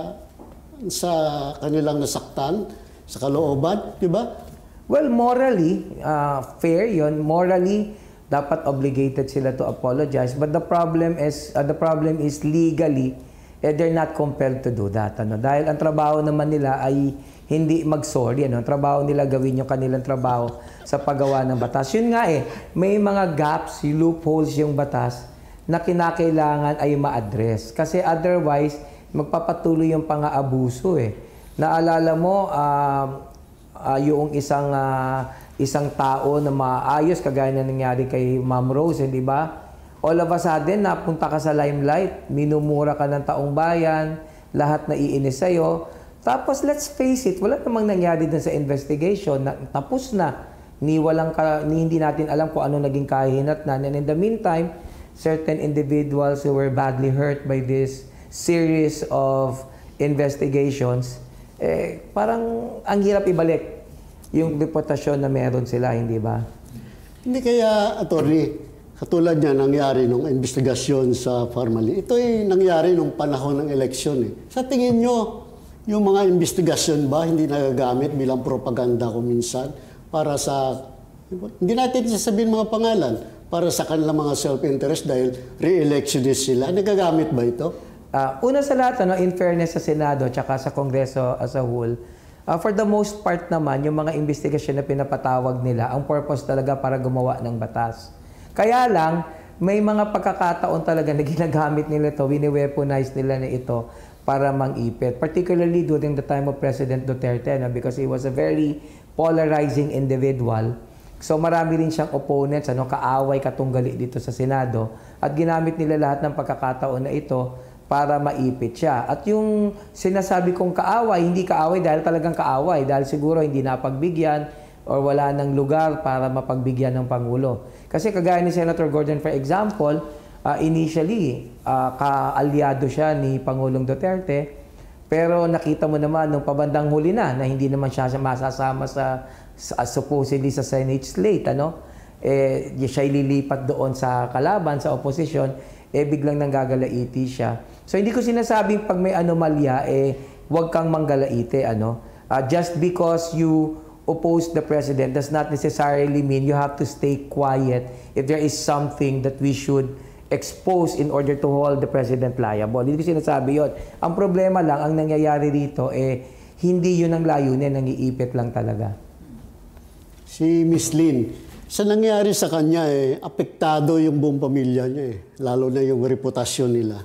sa kanilang nasaktan, sa kalooban, di ba? Well, morally, fair yon. Morally, dapat obligated sila to apologize. But the problem is legally, they're not compelled to do that. Dahil ang trabaho naman nila ay hindi mag-sorry. Ang trabaho nila gawin yung kanilang trabaho sa paggawa ng batas. Yun nga may mga gaps, loopholes yung batas na kinakailangan ay ma-address. Kasi otherwise, magpapatuloy yung pang-aabuso Naalala mo, yung isang tao na maayos, kagaya na nangyari kay Ma'am Rose, di ba? All of a sudden, napunta ka sa limelight, minumura ka ng taong bayan, lahat na iinis sa'yo. Tapos, let's face it, wala namang nangyari din sa investigation, tapos na. Hindi natin alam kung ano naging kahinatnan. And in the meantime, certain individuals who were badly hurt by this series of investigations, parang ang hirap ibalik yung reputasyon na meron sila, hindi ba? Hindi kaya, Atty., katulad niya nangyari nung investigasyon sa Parmali. Ito ay nangyari nung panahon ng eleksyon Sa tingin nyo, yung mga investigasyon ba hindi nagagamit bilang propaganda kung minsan para sa, hindi natin sasabihin mga pangalan, para sa kanilang mga self-interest dahil re-electionist sila? Nagagamit ba ito? Una sa lahat, in fairness sa Senado at sa Kongreso as a whole, for the most part naman, yung mga investigasyon na pinapatawag nila, ang purpose talaga para gumawa ng batas. Kaya lang, may mga pagkakataon talaga na ginagamit nila ito, wini-weaponize nila na ito para mang-ipit. Particularly during the time of President Duterte, because he was a very polarizing individual. So marami rin siyang opponents, kaaway, katunggali dito sa Senado. At ginamit nila lahat ng pagkakataon na ito para maipit siya. At yung sinasabi kong kaaway, hindi kaaway dahil talagang kaaway, dahil siguro hindi napagbigyan or wala ng lugar para mapagbigyan ng Pangulo. Kasi kagaya ni Senator Gordon, for example, initially, kaalyado siya ni Pangulong Duterte, pero nakita mo naman nung pabandang huli na hindi naman siya masasama sa supposedly sa Senate slate, siya ililipat doon sa kalaban, sa opposition, biglang nanggagalaiti siya. So hindi ko sinasabing pag may anomalya, huwag kang manggalaite, just because you oppose the president does not necessarily mean you have to stay quiet if there is something that we should expose in order to hold the president liable. Hindi ko sinasabi yun. Ang problema lang, ang nangyayari rito, hindi yun ang layunin, nangiipit lang talaga. Si Miss Lynn, sa nangyari sa kanya, apektado yung buong pamilya niya, lalo na yung reputasyon nila.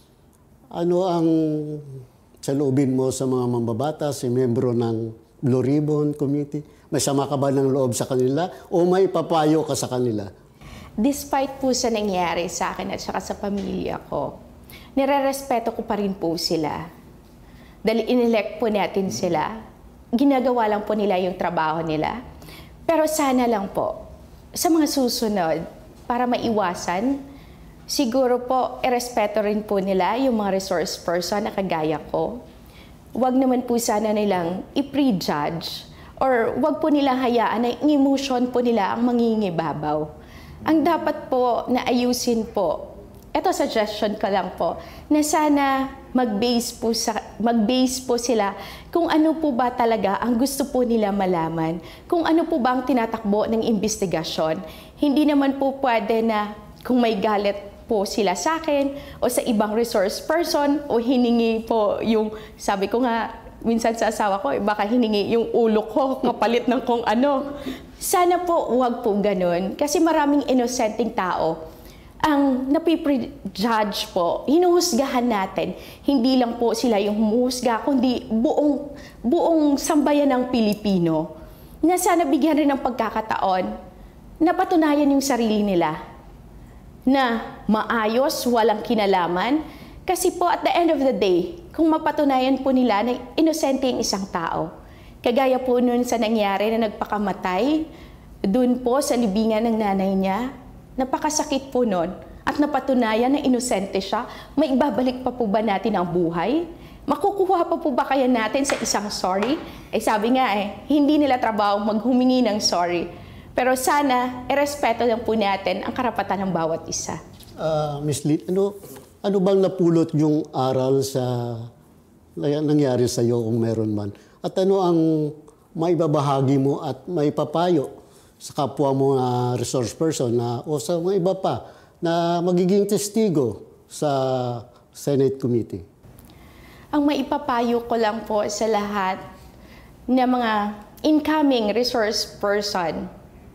Ano ang saloobin mo sa mga mambabatas, si membro ng Blue Ribbon Committee? May sama ka ba ng loob sa kanila o may papayo ka sa kanila? Despite po sa nangyari sa akin at saka sa pamilya ko, nire-respeto ko pa rin po sila. Dahil inelect po natin sila, ginagawa lang po nila yung trabaho nila. Pero sana lang po, sa mga susunod, para maiwasan, siguro po, irespeto rin po nila yung mga resource person na kagaya ko. Huwag naman po sana nilang i-prejudge or huwag po nilang hayaan na emotion po nila ang mangingibabaw. Ang dapat po na ayusin po, ito suggestion ko lang po, na sana mag-base po sila kung ano po ba talaga ang gusto po nila malaman, kung ano po ba ang tinatakbo ng investigasyon. Hindi naman po pwede na kung may galit po sila sa akin o sa ibang resource person o hiningi po yung, sabi ko nga, minsan sa asawa ko, baka hiningi yung ulo ko kapalit ng kung ano. Sana po huwag po ganun kasi maraming inosenteng tao ang napiprejudge po, hinuhusgahan natin. Hindi lang po sila yung humuhusga, kundi buong sambayan ng Pilipino na sana bigyan rin ng pagkakataon na patunayan yung sarili nila na maayos, walang kinalaman. Kasi po at the end of the day, kung mapatunayan po nila na inosente ang isang tao, kagaya po nun sa nangyari na nagpakamatay, dun po sa libingan ng nanay niya, napakasakit po nun at napatunayan na inosente siya, may ibabalik pa po ba natin ang buhay? Makukuha pa po ba kaya natin sa isang sorry? Sabi nga hindi nila trabaho maghumingi ng sorry. Pero sana, irespeto lang po natin ang karapatan ng bawat isa. Miss Lee, ano bang napulot yung aral sa nangyari sa iyo kung meron man? At ano ang maibabahagi mo at maipapayo sa kapwa mo na resource person o sa mga iba pa na magiging testigo sa Senate Committee? Ang maipapayo ko lang po sa lahat na mga incoming resource person,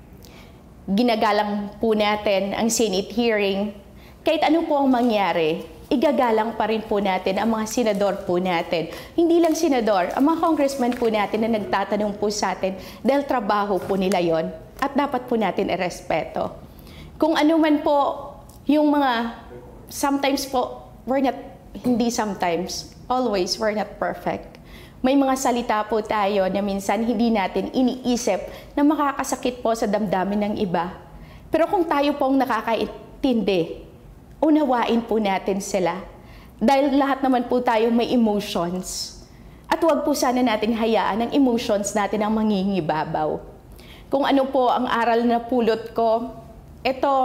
ginagalang po natin ang Senate hearing. Kahit ano po ang mangyari, igagalang pa rin po natin ang mga senador po natin. Hindi lang senador, ang mga congressman po natin na nagtatanong po sa atin dahil trabaho po nila yon at dapat po natin irespeto. Kung ano man po yung mga, sometimes po, hindi sometimes, always, we're not perfect. May mga salita po tayo na minsan hindi natin iniisip na makakasakit po sa damdamin ng iba. Pero kung tayo pong nakakaintindi, unawain po natin sila. Dahil lahat naman po tayo may emotions. At huwag po sana natin hayaan ang emotions natin ang mangingibabaw. Kung ano po ang aral na pulot ko, ito,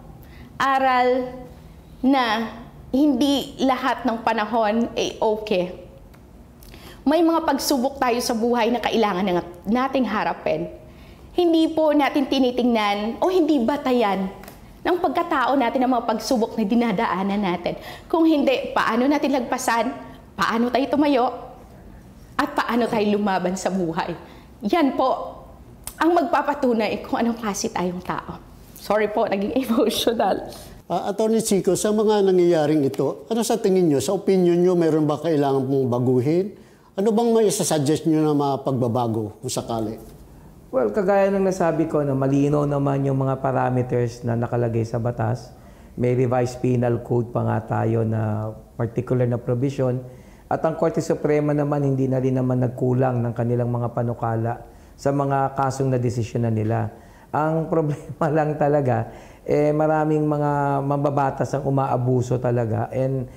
aral na hindi lahat ng panahon ay okay. May mga pagsubok tayo sa buhay na kailangan nating harapin. Hindi po natin tinitingnan o hindi batayan ng pagkatao natin ang mga pagsubok na dinadaanan natin. Kung hindi, paano natin lagpasan, paano tayo tumayo, at paano tayo lumaban sa buhay. Yan po ang magpapatunay kung anong klase tayong tao. Sorry po, naging emotional. Attorney Chico, sa mga nangyayaring ito, ano sa tingin nyo, sa opinion nyo, meron ba kailangan pong baguhin? Ano bang may isa-suggest nyo na mapagbabago kung sakali? Well, kagaya ng nasabi ko na malinaw naman yung mga parameters na nakalagay sa batas. May revised penal code pa nga tayo na particular na provision. At ang Korte Suprema naman hindi na rin naman nagkulang ng kanilang mga panukala sa mga kasong na desisyon na nila. Ang problema lang talaga, maraming mga mambabatas ang umaabuso talaga. And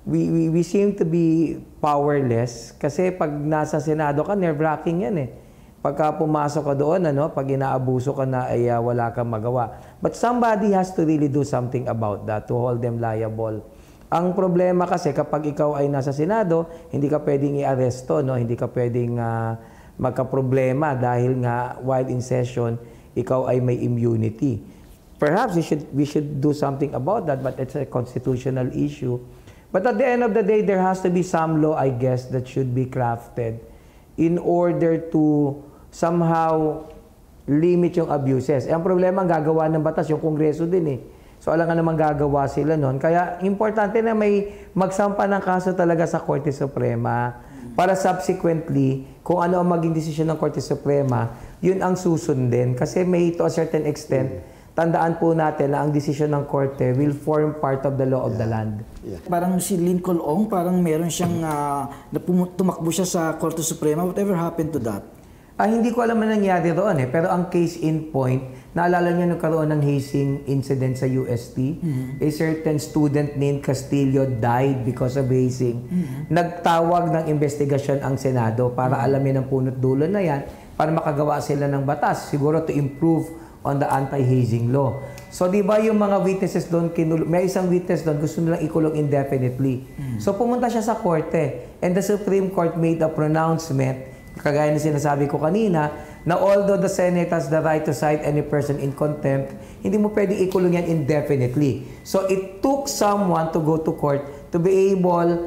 we seem to be powerless kasi pag nasa Senado ka, nerve-wracking yan Pagka pumasok ka doon, pag inaabuso ka na, ay wala kang magawa. But somebody has to really do something about that to hold them liable. Ang problema kasi kapag ikaw ay nasa Senado, hindi ka pwedeng i-aresto, hindi ka pwedeng magka-problema dahil nga while in session, ikaw ay may immunity. Perhaps we should do something about that, but it's a constitutional issue. But at the end of the day, there has to be some law, I guess, that should be crafted in order to somehow limit yung abuses. Ang problema, ang gagawa ng batas, yung Kongreso din So, alam nga naman gagawa sila nun. Kaya, importante na may magsampa ng kaso talaga sa Korte Suprema para subsequently, kung ano ang maging desisyon ng Korte Suprema, yun ang susundin. Kasi may to a certain extent, tandaan po natin na ang desisyon ng Korte will form part of the law of the land. Parang si Lincoln Ong, parang meron siyang tumakbo siya sa Korte Suprema. Whatever happened to that? Hindi ko alam na nangyari roon pero ang case in point, naalala niyo nagkaroon ng hazing incident sa UST. A certain student named Castillo died because of hazing. Nagtawag ng investigasyon ang Senado para alamin ang punot dulo na yan para makagawa sila ng batas, siguro to improve on the anti-hazing law. So, di ba yung mga witnesses doon, may isang witness doon, gusto nilang ikulong indefinitely. So, pumunta siya sa korte and the Supreme Court made a pronouncement, kagaya na sinasabi ko kanina, na although the Senate has the right to cite any person in contempt, hindi mo pwedeng ikulong yan indefinitely. So, it took someone to go to court to be able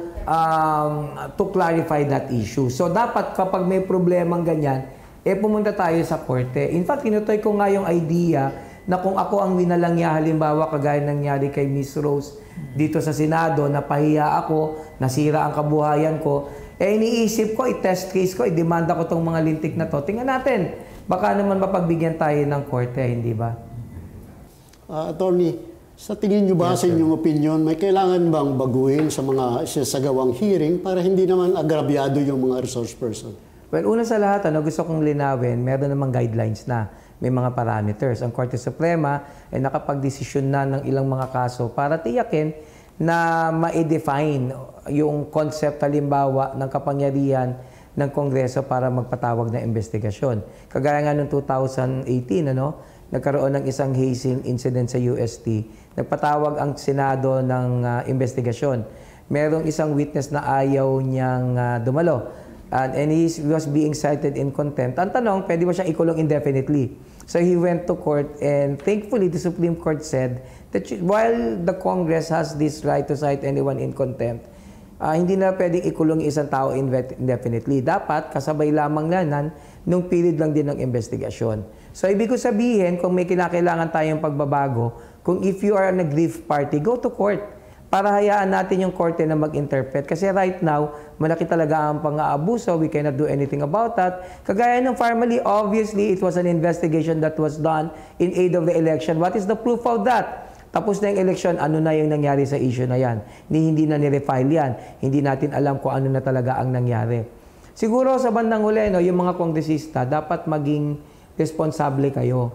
to clarify that issue. So, dapat kapag may problemang ganyan, pumunta tayo sa korte. In fact, tinutoy ko nga yung idea na kung ako ang winalangya, halimbawa kagaya nangyari kay Miss Rose dito sa Senado, napahiya ako, nasira ang kabuhayan ko, iniisip ko, i-test case ko, i-demanda ko tong mga lintik na to. Tingnan natin, baka naman mapagbigyan tayo ng korte, hindi ba? Attorney, Sa tingin nyo ba, sa inyong opinion, may kailangan bang baguhin sa mga isasagawang hearing para hindi naman agrabyado yung mga resource person? Well, una sa lahat, gusto kong linawin, meron namang guidelines na, may mga parameters. Ang Korte Suprema ay nakapag-desisyon na ng ilang mga kaso para tiyakin na ma-define yung concept halimbawa ng kapangyarihan ng Kongreso para magpatawag ng investigasyon. Kagaya nga noong 2018, nagkaroon ng isang hazing incident sa UST. Nagpatawag ang Senado ng investigasyon. Merong isang witness na ayaw niyang dumalo. And he was being cited in contempt. Ang tanong, pwede ba siyang ikulong indefinitely? So he went to court and thankfully the Supreme Court said that while the Congress has this right to cite anyone in contempt, hindi na pwedeng ikulong isang tao indefinitely. Dapat kasabay lamang nanan nung period lang din ng investigasyon. So ibig ko sabihin, kung may kinakailangan tayong pagbabago, kung if you are an aggrieved party, go to court para hayaan natin yung korte na mag-interpret. Kasi right now, malaki talaga ang pang-aabuso. We cannot do anything about that. Kagaya ng family, obviously, it was an investigation that was done in aid of the election. What is the proof of that? Tapos na yung election, ano na yung nangyari sa issue na yan? Hindi na nirefile yan. Hindi natin alam kung ano na talaga ang nangyari. Siguro sa bandang huli, yung mga kongresista, dapat maging responsable kayo.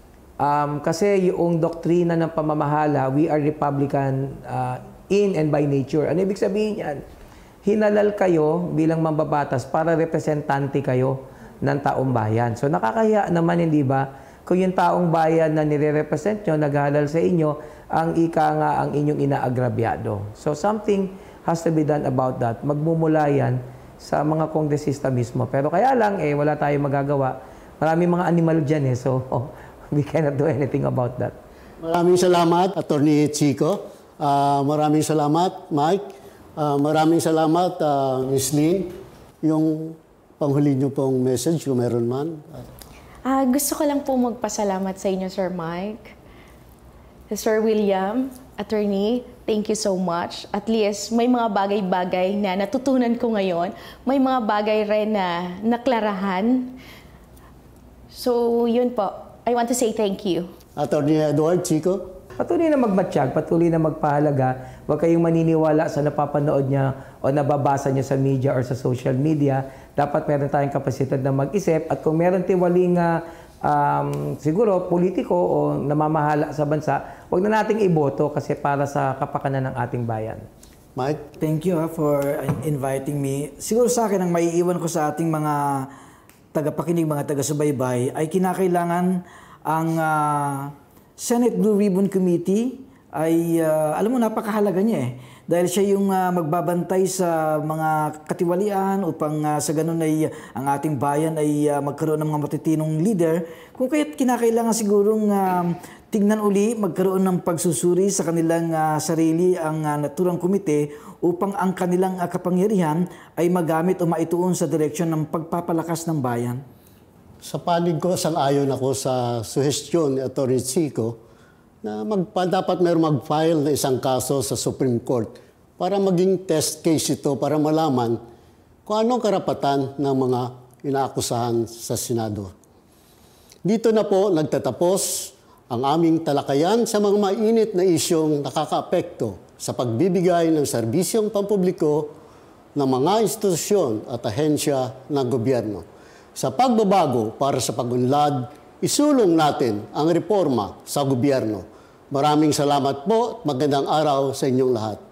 Kasi yung doktrina ng pamamahala, we are Republican in and by nature. Ano ibig sabihin yan? Hinalal kayo bilang mambabatas para representante kayo ng taong bayan. So nakakahiya naman, hindi ba? Kung yung taong bayan na nire-represent nyo, naghalal sa inyo, ang ika nga ang inyong inaagrabyado. So something has to be done about that. Magmumula yan sa mga kongresista mismo. Pero kaya lang, wala tayong magagawa. Maraming mga animal dyan so we cannot do anything about that. Maraming salamat, Attorney Chico. Maraming salamat, Mike. Maraming salamat, Ms. Lynn. Yung panghuli niyo pong message, kung meron man. Gusto ko lang po magpasalamat sa inyo, Sir Mike. Sir William, Attorney, thank you so much. At least may mga bagay-bagay na natutunan ko ngayon. May mga bagay rin na naklarahan. So, yun po. I want to say thank you. Attorney Edward Chico. Patuloy na magmatsyag, patuloy na magpahalaga. Huwag kayong maniniwala sa napapanood niya o nababasa niya sa media or sa social media. Dapat meron tayong kapasidad na mag-isip. At kung meron tiwaling siguro politiko o namamahala sa bansa, huwag na nating iboto kasi para sa kapakanan ng ating bayan. Mike? Thank you for inviting me. Siguro sa akin, ang maiiwan ko sa ating mga tagapakinig, mga taga-subaybay, ay kinakailangan ang Senate Blue Ribbon Committee ay, alam mo, napakahalaga niya Dahil siya yung magbabantay sa mga katiwalian upang sa ganun ay ang ating bayan ay magkaroon ng mga matitinong leader. Kung kaya't kinakailangan sigurong tignan uli, magkaroon ng pagsusuri sa kanilang sarili ang naturang komite upang ang kanilang kapangyarihan ay magamit o maituon sa direksyon ng pagpapalakas ng bayan. Sa panig ko, sang-ayon ako sa suhestyon ni Atty. Chico na dapat mayroong mag-file na isang kaso sa Supreme Court para maging test case ito para malaman kung anong karapatan ng mga inaakusahan sa Senado. Dito na po nagtatapos ang aming talakayan sa mga mainit na isyong nakakaapekto sa pagbibigay ng serbisyong pampubliko ng mga institusyon at ahensya ng gobyerno. Sa pagbabago para sa pag-unlad, isulong natin ang reforma sa gobyerno. Maraming salamat po at magandang araw sa inyong lahat.